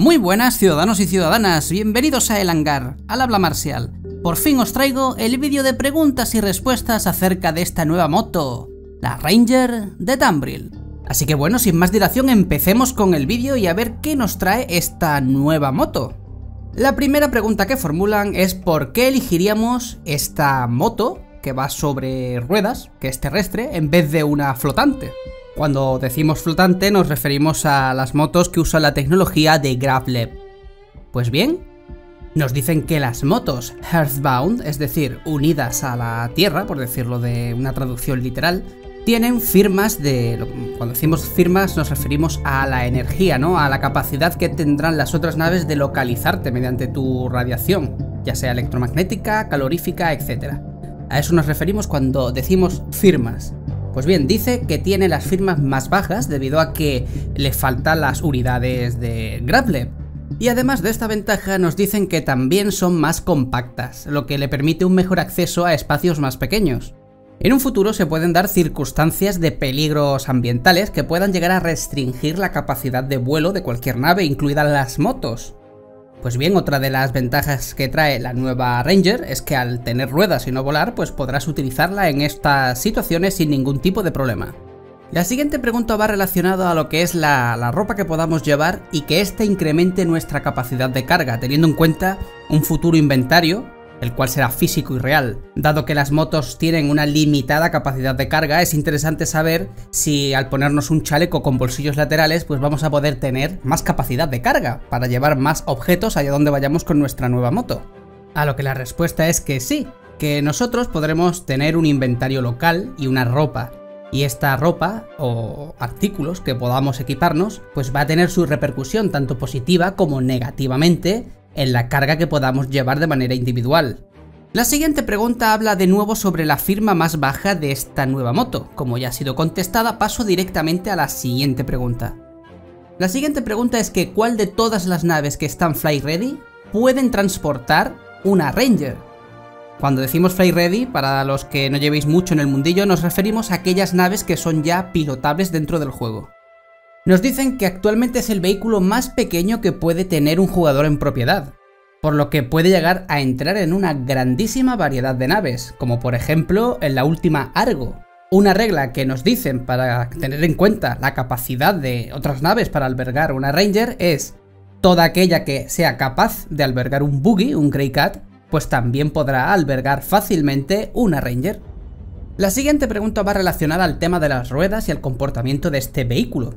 Muy buenas ciudadanos y ciudadanas, bienvenidos a El Hangar, al habla Marcial. Por fin os traigo el vídeo de preguntas y respuestas acerca de esta nueva moto, la Ranger de Tambrill. Así que bueno, sin más dilación empecemos con el vídeo y a ver qué nos trae esta nueva moto. La primera pregunta que formulan es ¿por qué elegiríamos esta moto que va sobre ruedas, que es terrestre, en vez de una flotante? Cuando decimos flotante nos referimos a las motos que usan la tecnología de GravLab. Pues bien, nos dicen que las motos Earthbound, es decir, unidas a la Tierra, por decirlo de una traducción literal, tienen firmas de... Cuando decimos firmas nos referimos a la energía, ¿no? A la capacidad que tendrán las otras naves de localizarte mediante tu radiación, ya sea electromagnética, calorífica, etc. A eso nos referimos cuando decimos firmas. Pues bien, dice que tiene las firmas más bajas debido a que le faltan las unidades de GravLab. Y además de esta ventaja nos dicen que también son más compactas, lo que le permite un mejor acceso a espacios más pequeños. En un futuro se pueden dar circunstancias de peligros ambientales que puedan llegar a restringir la capacidad de vuelo de cualquier nave, incluidas las motos. Pues bien, otra de las ventajas que trae la nueva Ranger es que al tener ruedas y no volar, pues podrás utilizarla en estas situaciones sin ningún tipo de problema. La siguiente pregunta va relacionada a lo que es la ropa que podamos llevar y que ésta incremente nuestra capacidad de carga, teniendo en cuenta un futuro inventario, el cual será físico y real. Dado que las motos tienen una limitada capacidad de carga, es interesante saber si al ponernos un chaleco con bolsillos laterales, pues vamos a poder tener más capacidad de carga para llevar más objetos allá donde vayamos con nuestra nueva moto. A lo que la respuesta es que sí, que nosotros podremos tener un inventario local y una ropa. Y esta ropa o artículos que podamos equiparnos, pues va a tener su repercusión tanto positiva como negativamente en la carga que podamos llevar de manera individual. La siguiente pregunta habla de nuevo sobre la firma más baja de esta nueva moto. Como ya ha sido contestada, paso directamente a la siguiente pregunta. La siguiente pregunta es que ¿cuál de todas las naves que están Fly Ready pueden transportar una Ranger? Cuando decimos Fly Ready, para los que no llevéis mucho en el mundillo, nos referimos a aquellas naves que son ya pilotables dentro del juego. Nos dicen que actualmente es el vehículo más pequeño que puede tener un jugador en propiedad, por lo que puede llegar a entrar en una grandísima variedad de naves, como por ejemplo en la última Argo. Una regla que nos dicen para tener en cuenta la capacidad de otras naves para albergar una Ranger es toda aquella que sea capaz de albergar un buggy, un Greycat, pues también podrá albergar fácilmente una Ranger. La siguiente pregunta va relacionada al tema de las ruedas y al comportamiento de este vehículo.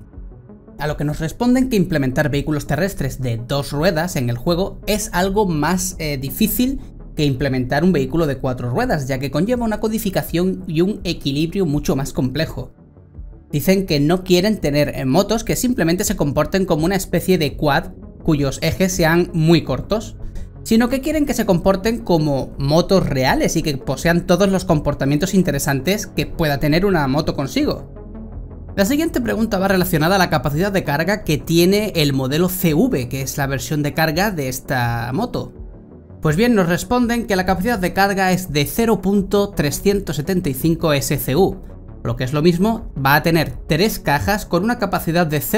A lo que nos responden que implementar vehículos terrestres de dos ruedas en el juego es algo más difícil que implementar un vehículo de cuatro ruedas, ya que conlleva una codificación y un equilibrio mucho más complejo. Dicen que no quieren tener motos que simplemente se comporten como una especie de quad cuyos ejes sean muy cortos, sino que quieren que se comporten como motos reales y que posean todos los comportamientos interesantes que pueda tener una moto consigo. La siguiente pregunta va relacionada a la capacidad de carga que tiene el modelo CV, que es la versión de carga de esta moto. Pues bien, nos responden que la capacidad de carga es de 0.375 SCU, lo que es lo mismo, va a tener 3 cajas con una capacidad de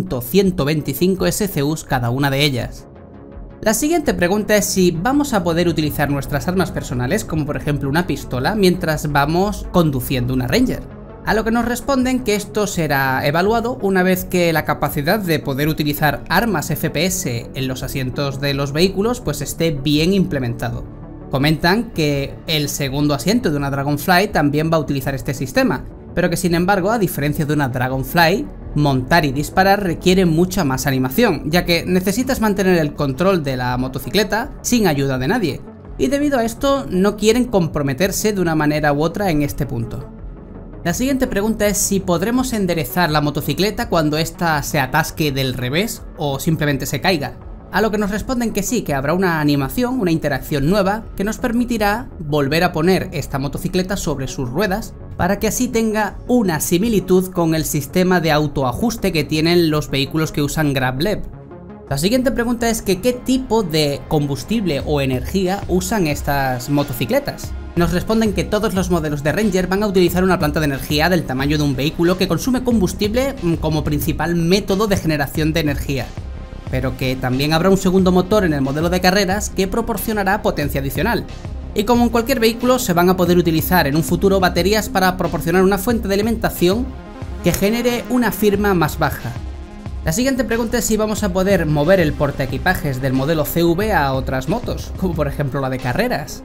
0.125 SCUs cada una de ellas. La siguiente pregunta es si vamos a poder utilizar nuestras armas personales, como por ejemplo una pistola, mientras vamos conduciendo una Ranger. A lo que nos responden que esto será evaluado una vez que la capacidad de poder utilizar armas FPS en los asientos de los vehículos pues esté bien implementado. Comentan que el segundo asiento de una Dragonfly también va a utilizar este sistema, pero que sin embargo, a diferencia de una Dragonfly, montar y disparar requiere mucha más animación, ya que necesitas mantener el control de la motocicleta sin ayuda de nadie, y debido a esto no quieren comprometerse de una manera u otra en este punto. La siguiente pregunta es si podremos enderezar la motocicleta cuando ésta se atasque del revés o simplemente se caiga. A lo que nos responden que sí, que habrá una animación, una interacción nueva que nos permitirá volver a poner esta motocicleta sobre sus ruedas para que así tenga una similitud con el sistema de autoajuste que tienen los vehículos que usan GravLab. La siguiente pregunta es que ¿qué tipo de combustible o energía usan estas motocicletas? Nos responden que todos los modelos de Ranger van a utilizar una planta de energía del tamaño de un vehículo que consume combustible como principal método de generación de energía. pero que también habrá un segundo motor en el modelo de carreras que proporcionará potencia adicional. Y como en cualquier vehículo, se van a poder utilizar en un futuro baterías para proporcionar una fuente de alimentación que genere una firma más baja. La siguiente pregunta es si vamos a poder mover el portaequipajes del modelo CV a otras motos, como por ejemplo la de carreras.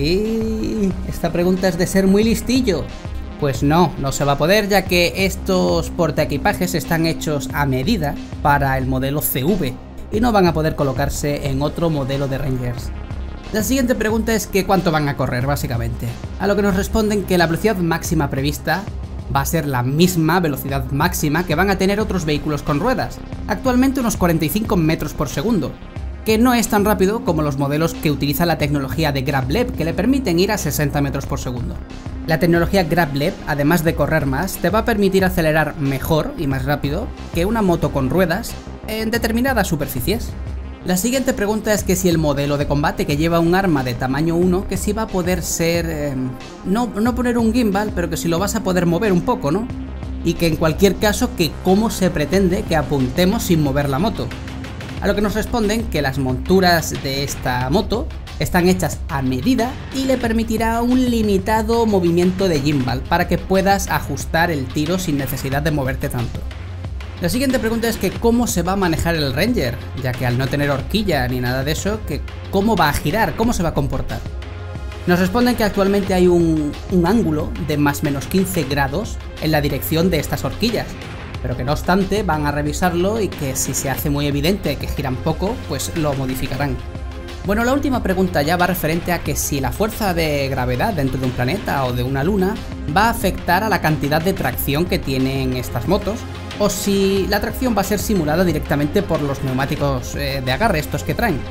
Sí, esta pregunta es de ser muy listillo. Pues no se va a poder, ya que estos portaequipajes están hechos a medida para el modelo CV y no van a poder colocarse en otro modelo de Rangers. La siguiente pregunta es que cuánto van a correr básicamente, a lo que nos responden que la velocidad máxima prevista va a ser la misma velocidad máxima que van a tener otros vehículos con ruedas, actualmente unos 45 metros por segundo, que no es tan rápido como los modelos que utilizan la tecnología de GrabLEV, que le permiten ir a 60 metros por segundo. La tecnología GrabLEV, además de correr más, te va a permitir acelerar mejor y más rápido que una moto con ruedas en determinadas superficies. La siguiente pregunta es que si el modelo de combate que lleva un arma de tamaño 1, que si va a poder ser... no poner un gimbal, pero que si lo vas a poder mover un poco, ¿no? Y que en cualquier caso, que cómo se pretende que apuntemos sin mover la moto. A lo que nos responden que las monturas de esta moto están hechas a medida y le permitirá un limitado movimiento de gimbal para que puedas ajustar el tiro sin necesidad de moverte tanto. La siguiente pregunta es que cómo se va a manejar el Ranger, ya que al no tener horquilla ni nada de eso, que cómo va a girar, cómo se va a comportar. Nos responden que actualmente hay un ángulo de más o menos 15 grados en la dirección de estas horquillas, pero que no obstante van a revisarlo y que si se hace muy evidente que giran poco, pues lo modificarán. Bueno, la última pregunta ya va referente a que si la fuerza de gravedad dentro de un planeta o de una luna va a afectar a la cantidad de tracción que tienen estas motos, o si la tracción va a ser simulada directamente por los neumáticos de agarre, estos que traen.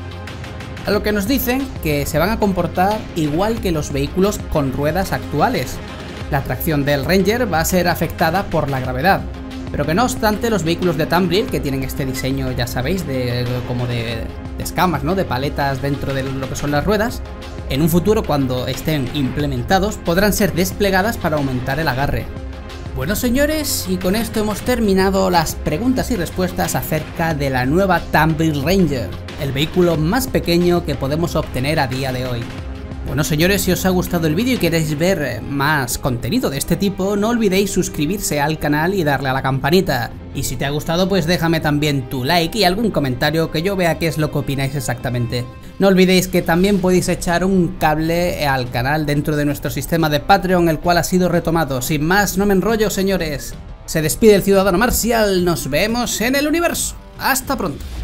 A lo que nos dicen que se van a comportar igual que los vehículos con ruedas actuales. La tracción del Ranger va a ser afectada por la gravedad, pero que no obstante los vehículos de Tambril, que tienen este diseño, ya sabéis, como de escamas, ¿no? De paletas dentro de lo que son las ruedas, en un futuro cuando estén implementados podrán ser desplegadas para aumentar el agarre. Bueno señores, y con esto hemos terminado las preguntas y respuestas acerca de la nueva Tambril Ranger, el vehículo más pequeño que podemos obtener a día de hoy. Bueno señores, si os ha gustado el vídeo y queréis ver más contenido de este tipo, no olvidéis suscribirse al canal y darle a la campanita. Y si te ha gustado, pues déjame también tu like y algún comentario que yo vea qué es lo que opináis exactamente. No olvidéis que también podéis echar un cable al canal dentro de nuestro sistema de Patreon, el cual ha sido retomado. Sin más, no me enrollo señores. Se despide el Ciudadano Marcial, nos vemos en el universo. Hasta pronto.